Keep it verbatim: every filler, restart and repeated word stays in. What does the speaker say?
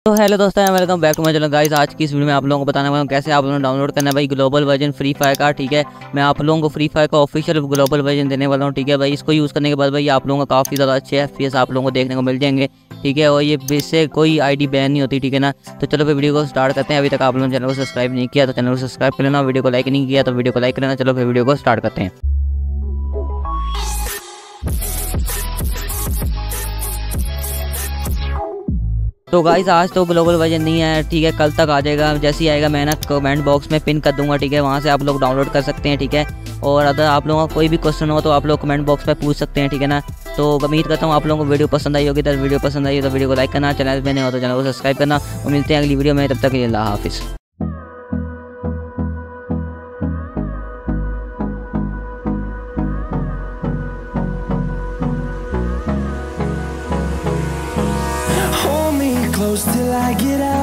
तो हेलो दोस्तों, welcome back to my channel guys. आज की इस वीडियो में आप लोगों को बताने वाला हूँ कैसे आप लोगों ने डाउनलोड करना है भाई ग्लोबल वर्जन फ्री फायर का। ठीक है, मैं आप लोगों को फ्री फायर का ऑफिशियल ग्लोबल वर्जन देने वाला हूँ। ठीक है भाई, इसको यूज़ करने के बाद भाई आप लोगों का काफ़ी ज़्यादा अच्छे एफपीएस आप लोगों को देखने को मिल जाएंगे। ठीक है, और ये इससे कोई आईडी बैन नहीं होती। ठीक है ना, तो चलो फिर वीडियो को स्टार्ट करते हैं। अभी तक आप लोगों ने चैनल को सब्सक्राइब नहीं किया तो चैनल को सब्सक्राइब कर लेना, वीडियो को लाइक नहीं किया तो वीडियो को लाइक कर लेना। चलो फिर वीडियो को स्टार्ट करते हैं। तो गाइस आज तो ग्लोबल वर्जन नहीं है, ठीक है, कल तक आ जाएगा। जैसे ही आएगा मैं ना कमेंट बॉक्स में पिन कर दूंगा। ठीक है, वहाँ से आप लोग डाउनलोड कर सकते हैं। ठीक है, और अगर आप लोगों का कोई भी क्वेश्चन हो तो आप लोग कमेंट बॉक्स में पूछ सकते हैं। ठीक है ना, तो उम्मीद करता हूँ आप लोगों को वीडियो पसंद आई होगी। तो वीडियो पसंद आई तो वीडियो को लाइक करना, चैनल पे नए हो तो चैनल को सब्सक्राइब करना, और मिलते हैं अगली वीडियो में। तब तक के लिए अल्लाह हाफिज़। Hold me close till I get out.